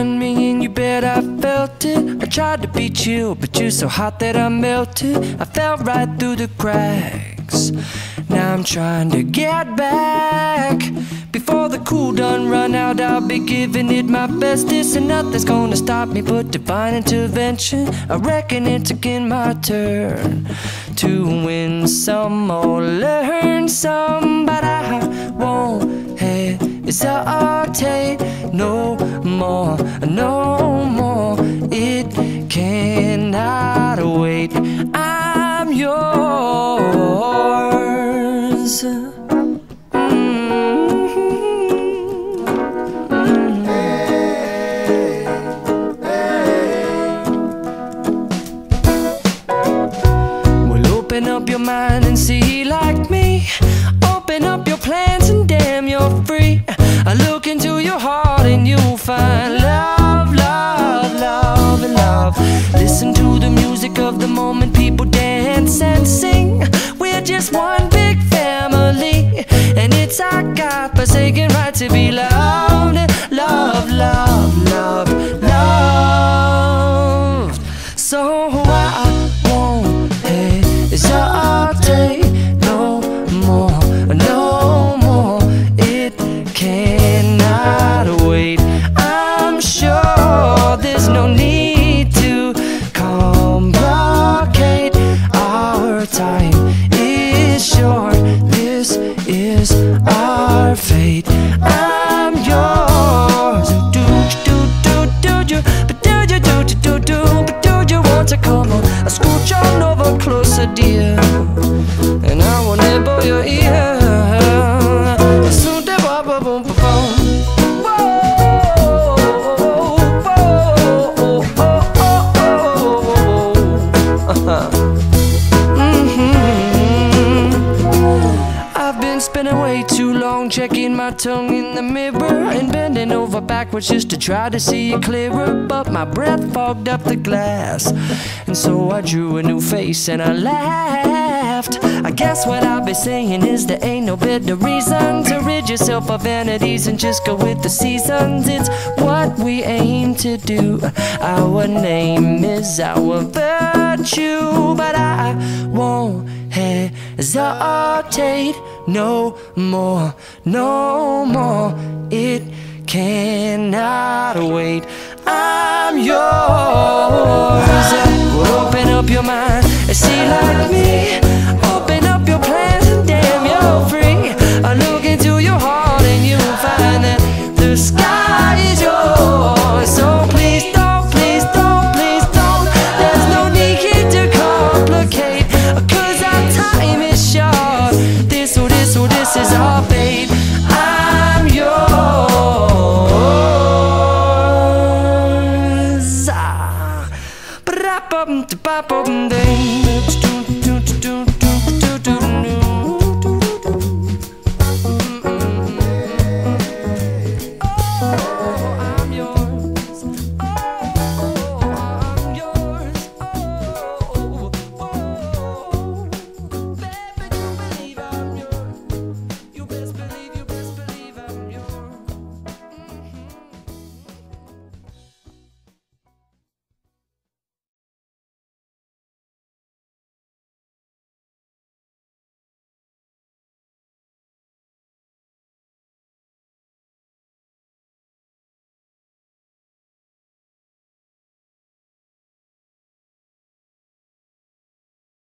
on me and you bet I felt it. I tried to be chill, but you're so hot that I melted. I fell right through the cracks. Now I'm trying to get back. Before the cool done run out, I'll be giving it my bestest, and nothing's gonna stop me but divine intervention. I reckon it's again my turn to win some or learn some, but I won't hesitate no more, no more. It cannot wait. I'm yours. Open up your mind and see like me. Open up your plans and damn, you're free. I look into your heart and you'll find love, love, love, and love. Listen to the music of the moment, people dance and sing. We're just one big family, and it's our God-forsaken right to be loved. Love, love, love, loved. So I won't hesitate no more, no more. It cannot wait. I'm sure there's no need to complicate. Our time is short. This is our fate. I'm yours. Do you, but do you, but do you want to come on? I scooch on over closer, dear, and I will nibble your ear. Soon they boom, boom, boom, boom. I've been spending way too long checking my tongue in the mirror and bending over backwards just to try to see it clearer, but my breath fogged up the glass, and so I drew a new face and I laughed. I guess what I'll be saying is there ain't no better reason to rid yourself of vanities and just go with the seasons. It's what we aim to do. Our name is our virtue, but I won't hesitate no more, no more. It cannot wait. I'm yours. Open up your mind and see like me. Open up your plans and damn, you're free. I look into your heart and you'll find that the sky is yours. So please don't, please don't, please don't. There's no need here to complicate, 'cause our time is short. This is our fate. I'm yours.